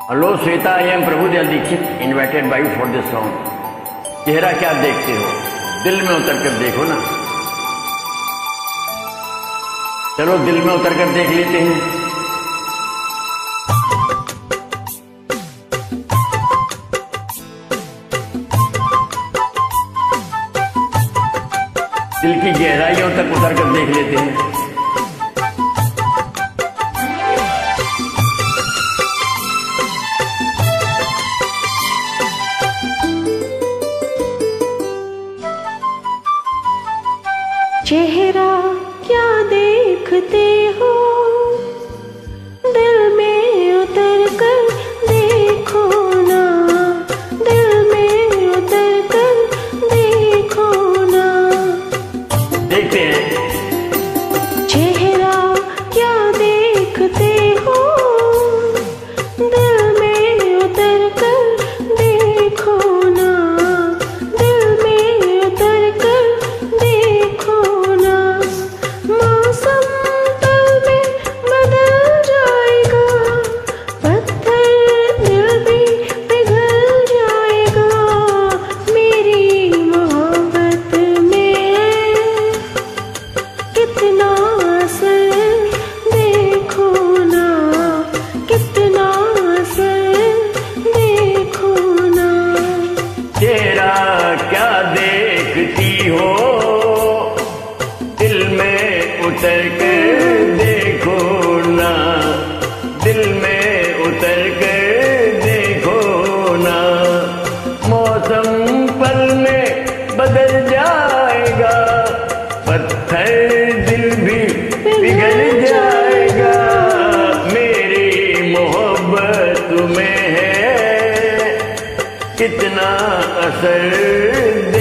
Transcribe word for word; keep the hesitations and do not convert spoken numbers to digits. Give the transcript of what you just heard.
Hello Shweta, I am Prabhudayal Dikshit, invited by you for this song. चेहरा क्या देखते हो, दिल में उतर कर देखो ना। चलो दिल में उतर कर देख लेते हैं। दिल की गहराइयों तक उतर कर देख लेते हैं। चेहरा क्या देखते हो, दिल में उतर कर देखो ना, दिल में उतर कर देखो ना। देखते हैं। चेहरा क्या देखते हो, दिल में उतर कर देखो ना, दिल में उतर कर देखो ना। मौसम पल में बदल जाएगा, पत्थर दिल भी पिघल जाएगा। मेरी मोहब्बत में कितना असर देखो ना, कितना असर देखो ना। चेहरा क्या देखती हो, दिल में उतर कर देखो ना, दिल में उतर कर देखो ना। मौसम पल में बदल जाएगा, पत्थर दिल भी पिघल जाएगा। मेरी मोहब्बत में है कितना असर